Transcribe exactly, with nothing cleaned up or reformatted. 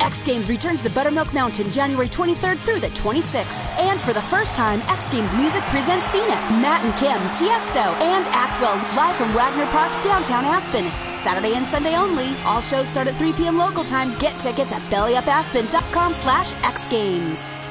X Games returns to Buttermilk Mountain January twenty-third through the twenty-sixth. And for the first time, X Games Music presents Phoenix, Matt and Kim, Tiesto, and Axwell live from Wagner Park, downtown Aspen. Saturday and Sunday only. All shows start at three p m local time. Get tickets at bellyupaspen dot com slash X Games.